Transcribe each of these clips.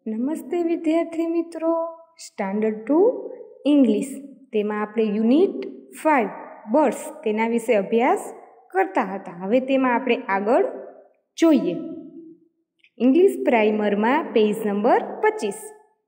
નમસ્તે વિદ્યાર્થી મિત્રો, સ્ટાન્ડર્ડ 2 ઇંગ્લિશ તેમાં આપણે યુનિટ 5 બર્ડ્સ તેના વિશે અભ્યાસ કરતા હતા. હવે તેમાં આપણે આગળ જોઈએ. ઇંગ્લિશ પ્રાઇમરમાં પેજ નંબર 25.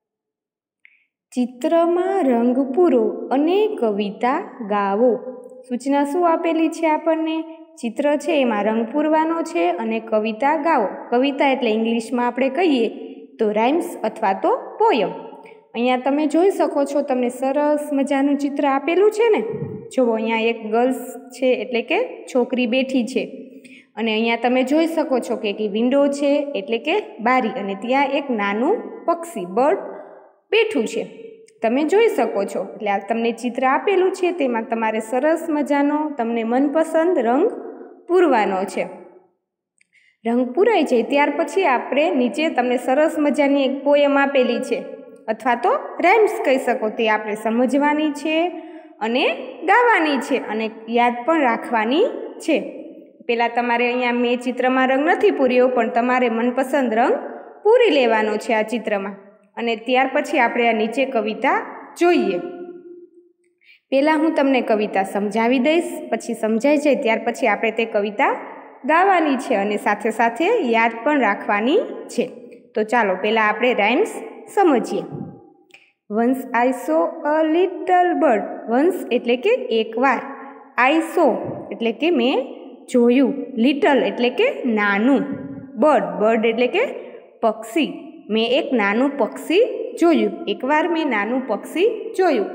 ચિત્રમાં રંગ પૂરો અને કવિતા ગાવો. સૂચના શું આપેલી છે આપણને? ચિત્ર છે એમાં રંગ પૂરવાનો છે અને કવિતા ગાવો. કવિતા એટલે ઇંગ્લિશમાં આપણે કહીએ તો રાઇમ્સ અથવા તો પોયમ. અહીંયા તમે જોઈ શકો છો, તમને સરસ મજાનું ચિત્ર આપેલું છે ને. જુઓ, અહીંયા એક ગર્લ્સ છે એટલે કે છોકરી બેઠી છે અને અહીંયા તમે જોઈ શકો છો કે વિન્ડો છે એટલે કે બારી, અને ત્યાં એક નાનું પક્ષી બર્ડ બેઠું છે, તમે જોઈ શકો છો. એટલે આ તમને ચિત્ર આપેલું છે, તેમાં તમારે સરસ મજાનો તમને મનપસંદ રંગ પૂરવાનો છે. રંગ પૂરાઈ જાય ત્યાર પછી આપણે નીચે તમને સરસ મજાની એક પોયમ આપેલી છે અથવા તો રાઇમ્સ કહી શકો, તે આપણે સમજવાની છે અને ગાવાની છે અને યાદ પણ રાખવાની છે. પહેલાં તમારે અહીંયા મેં ચિત્રમાં રંગ નથી પૂર્યો, પણ તમારે મનપસંદ રંગ પૂરી લેવાનો છે આ ચિત્રમાં, અને ત્યાર પછી આપણે આ નીચે કવિતા જોઈએ. પહેલાં હું તમને કવિતા સમજાવી દઈશ, પછી સમજાઈ જાય ત્યાર પછી આપણે તે કવિતા ગાવાની છે અને સાથે સાથે યાદ પણ રાખવાની છે. તો ચાલો પહેલાં આપણે રાઇમ્સ સમજીએ. Once I saw a little bird. Once એટલે કે એકવાર, આઈ સો એટલે કે મેં જોયું, લિટલ એટલે કે નાનું, બર્ડ બર્ડ એટલે કે પક્ષી, મેં એક નાનું પક્ષી જોયું, એકવાર મેં નાનું પક્ષી જોયું.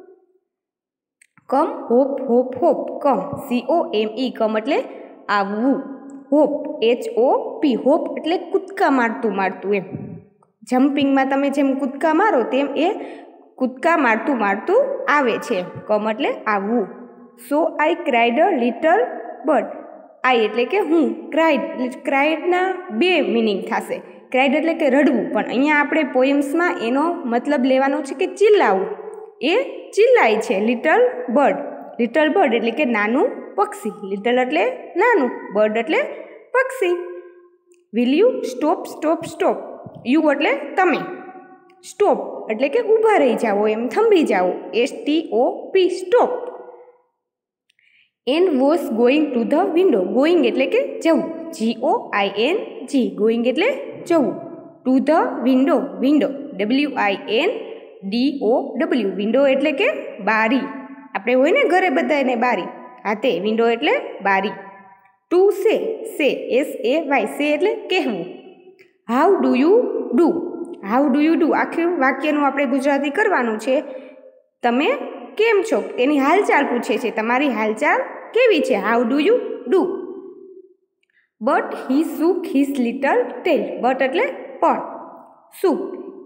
Come hop hop hop. Come COME, come એટલે આવવું, હોપ HOP, હોપ એટલે કૂદકા મારતું મારતું એમ. જમ્પિંગમાં તમે જેમ કૂદકા મારો તેમ એ કૂદકા મારતું મારતું આવે છે. કમ એટલે આવવું. So I cried a little bird. I એટલે કે હું, ક્રાઇડ એટલે ક્રાઇડના બે મિનિંગ થશે. ક્રાઇડ એટલે કે રડવું, પણ અહીંયા આપણે પોયમ્સમાં એનો મતલબ લેવાનો છે કે ચિલ્લાવું. એ ચિલ્લાય છે. લિટલ બર્ડ, લિટલ બર્ડ એટલે કે નાનું પક્ષી. લિટલ એટલે નાનું, બર્ડ એટલે પક્ષી. Will you stop stop stop. You એટલે તમે, સ્ટોપ એટલે કે ઊભા રહી જાઓ, એમ થંભી જાઓ, STOP stop. And was going to the window. Going એટલે કે જવું, GOING, ગોઈંગ એટલે જવું. To the window, window WINDOW, window એટલે કે બારી. આપણે હોય ને ઘરે બધાને બારી, હા તે વિન્ડો એટલે બારી. ટુ સે, SAY, સે એટલે કહેવું. How do you do. How do you do આખું વાક્યનું આપણે ગુજરાતી કરવાનું છે. તમે કેમ છો એની હાલચાલ પૂછે છે, તમારી હાલચાલ કેવી છે, how do you do. But he shook his little tail. But એટલે પણ, શૂક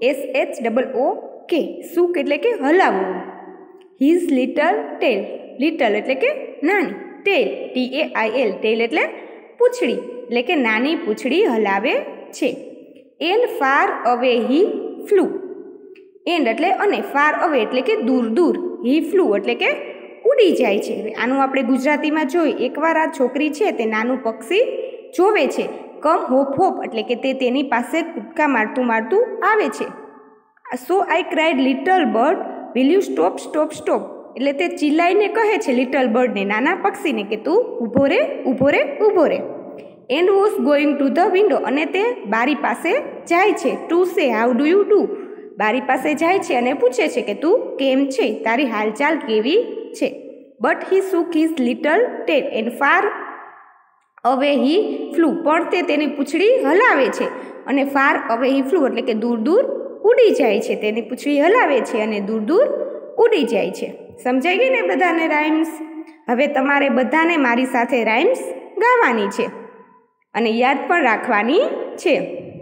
SHOOK, શૂક એટલે કે હલાવવું. હિઝ લિટલ ટેલ, લિટલ એટલે કે નાની, ટેલ TAIL, ટેલ એટલે પૂંછડી, એટલે કે નાની પૂંછડી હલાવે છે. And far away he flu. And એટલે અને, ફાર અવે એટલે કે દૂર દૂર, હી ફ્લુ એટલે કે ઉડી જાય છે. આનું આપણે ગુજરાતીમાં જોઈ. એકવાર આ છોકરી છે તે નાનું પક્ષી જોવે છે. કમ હોપ હોપ એટલે કે તે તેની પાસે કૂદકા મારતું મારતું આવે છે. So I cried little bird will you stop stop stop, એટલે તે ચિલ્લાઈને કહે છે લિટલ બર્ડને, નાના પક્ષીને, કે તું ઊભો રે ઊભો રે ઊભો રે. And was going to the window, અને તે બારી પાસે જાય છે. Two say how do you do, બારી પાસે જાય છે અને પૂછે છે કે તું કેમ છે, તારી હાલચાલ કેવી છે. But he shook his little tail and far away he flu, પણ તે તેની પૂંછડી હલાવે છે અને ફાર અવે હી ફ્લુ એટલે કે દૂર દૂર ઉડી જાય છે. તેની પૂંછડી હલાવે છે અને દૂર દૂર ઉડી જાય છે. સમજાઈ ગઈ ને બધાને રાઇમ્સ? હવે તમારે બધાને મારી સાથે રાઇમ્સ ગાવાની છે અને યાદ પણ રાખવાની છે.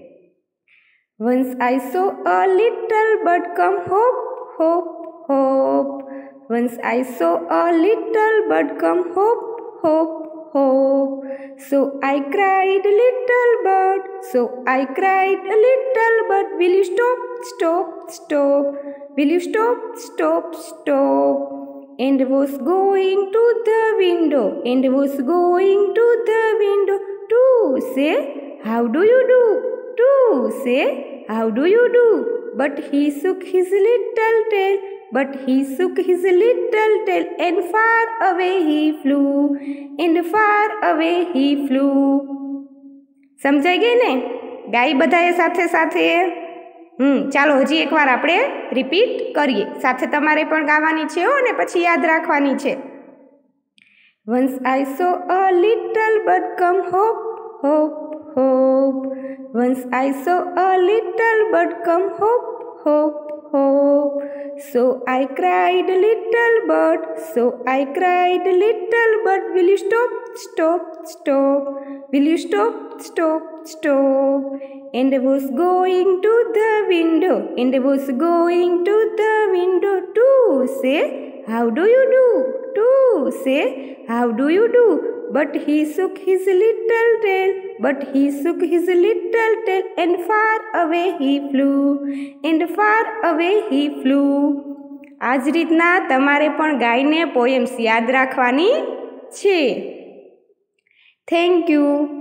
Once I saw a little bird come hop hop hop. Once I saw a little bird come hop hop hop. So I cried little bird, so I cried little bird will you stop stop stop, will you stop stop stop. And was going to the window, and was going to the window. To say how do you do, to say How do you do? But he shook his little tail. But he shook his little tail, and far away he flew. And far away he flew. સમજાઈ ગઈ ને? ગાઈ બધાએ સાથે સાથે? ચાલો હજી એકવાર આપણે રિપીટ કરીએ. સાથે તમારે પણ ગાવાની છે હો, અને પછી યાદ રાખવાની છે. Once I saw a little bird come hop, hop, hop. Once I saw a little bird come hop, hop, hop. So I cried, little bird, so I cried, little bird, will you stop, stop, stop? Will you stop, stop, stop? And I was going to the window, and I was going to the window to say, how do you do? To say, how do you do? But he shook his little tail, but he shook his little tail, and far away he flew, and far away he flew. આ જ રીતના તમારે પણ ગાઈને poems યાદ રાખવાની છે. Thank you.